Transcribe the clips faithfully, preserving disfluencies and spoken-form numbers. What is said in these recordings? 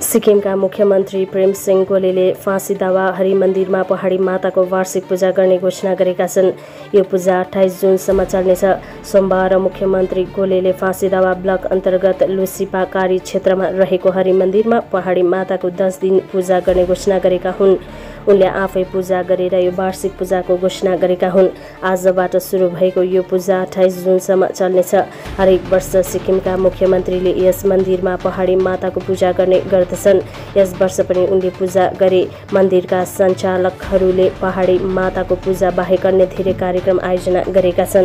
सिक्किमका मुख्यमन्त्री प्रेमसिंह गोलेले फाँसी दावा हरिमन्दिरमा पहाडी माताको वार्षिक पूजा गर्ने घोषणा गरेका छन्। यो पूजा अट्ठाइस जुनसम्म चल्नेछ। सोमबार मुख्यमन्त्री गोलेले फाँसी दावा ब्लक अन्तर्गत लुसिपा कारी क्षेत्रमा रहेको हरिमन्दिरमा पहाडी माताको दस दिन पूजा गर्ने घोषणा गरेका हुन्। उनले आफै पूजा गरेर यो वार्षिक पूजाको घोषणा गरेका हुन्। आजबाट सुरु भएको यो पूजा अट्ठाइस जुनसम्म चल्नेछ। हरेक वर्ष सिक्किमका मुख्यमन्त्रीले यस मन्दिरमा पहाडी माताको पूजा गर्ने गर्दछन्। यस वर्ष पनि उनले पूजा गरे। मन्दिरका सञ्चालकहरूले पहाडी माताको पूजा बाहेक अन्य धेरै कार्यक्रम आयोजना गरेका छन्।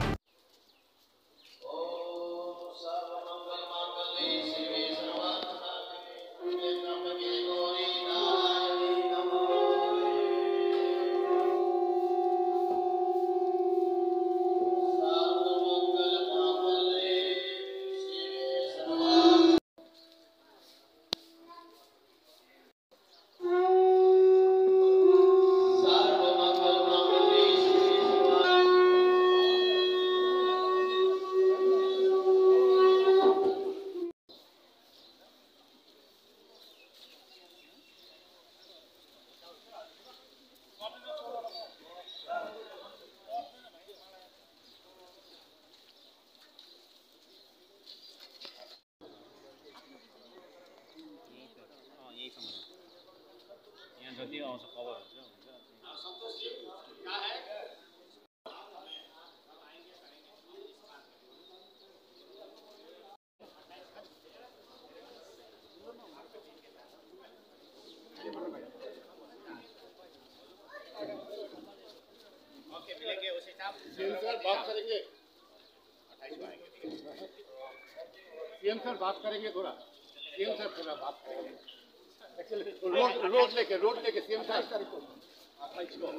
जति आउँछ कभर हुन्छ ओके मिलेंगे उसी टाइम सर बात करेंगे सीएम सर बात करेंगे थोड़ा सीएम सर थोड़ा बात करेंगे रोड रोड लेके रोड लेके सीएम साहब तारीख को अट्ठाईस को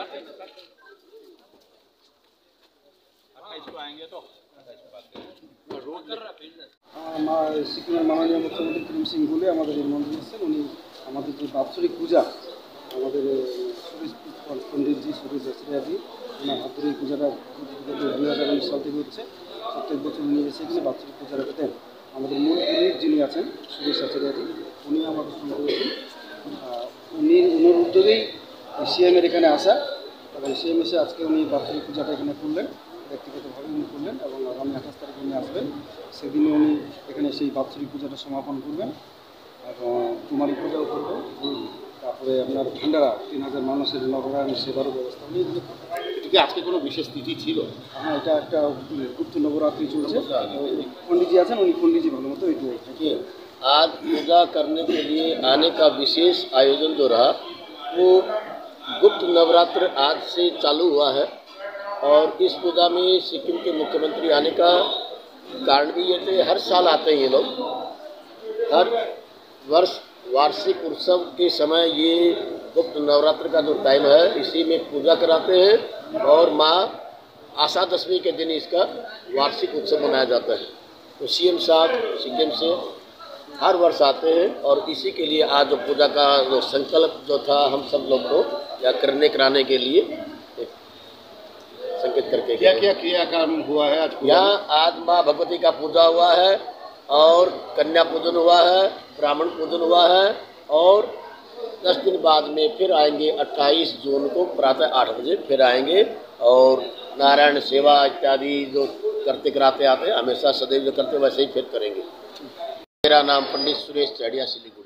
अट्ठाईस को आएंगे तो अट्ठाईस को बात करेंगे रोड कर रहा है सिक्किमेर माननीय मुख्यमंत्री प्रेमसिंह गोले আমাদের মন্দিরে আছেন। উনি আমাদের যে বাৎসরিক পূজা আমাদের সুরেশ পণ্ডিতজি সুরেশ আচার্যজি ওনার হাত ধরে এই পূজাটা দুই হাজার উনিশ সাল থেকে হচ্ছে। প্রত্যেক বছর উনি এসে এখানে বাৎসরিক পূজাটা দেন। আমাদের মূল পুরোহিত যিনি আছেন সুরেশ আচার্যজি উনি আমাদের সঙ্গে রয়েছেন। উনি ওনার উদ্যোগেই সিএমের এখানে আসা এবং সিএম এসে আজকে উনি বাৎসরিক পূজাটা এখানে করলেন। ব্যক্তিগতভাবে উনি করলেন এবং আগামী আঠাশ তারিখে উনি আসবেন। সেদিনে উনি এখানে সেই বাৎসরিক পূজাটা সমাপন করবেন এবং কুমারী পূজাও করবেন। তারপরে আপনার ভান্ডারা তিন হাজার মানুষের নবরায়ণ সেবারও ব্যবস্থা উনি এগুলো করবেন। আজকে কোনো বিশেষ তিথি ছিল? হ্যাঁ, এটা একটা গুপ্ত নবরাত্রি চলছে। पंडित जी आছেন, উনি पंडित जी ভালো মতো একটু आज पूजा करने के लिए आने का विशेष आयोजन जो रहा वो गुप्त नवरात्र आज से चालू हुआ है और इस पूजा में सिक्किम के मुख्यमंत्री आने का कारण भी ये थे। हर साल आते हैं ये लोग, हर वर्ष वार्षिक उत्सव के समय ये गुप्त नवरात्र का जो टाइम है इसी में पूजा कराते हैं और माँ आशा दशमी के दिन इसका वार्षिक उत्सव मनाया जाता है। तो सीएम साहब सिक्किम से हर वर्ष आते हैं और इसी के लिए आज जो पूजा का जो संकल्प जो था हम सब लोग को या करने कराने के लिए संकेत करके क्या क्या क्रियाक्रम हुआ है आज? यहाँ आज माँ भगवती का पूजा हुआ है और कन्या पूजन हुआ है, ब्राह्मण पूजन हुआ है और दस दिन बाद में फिर आएंगे अट्ठाईस जून को प्रातः आठ बजे फिर आएंगे और नारायण सेवा इत्यादि जो करते कराते आते हैं हमेशा सदैव जो करते वैसे ही फिर करेंगे। मेरा नाम पंडित सुरेश चढ़िया सिलीगुड़ी।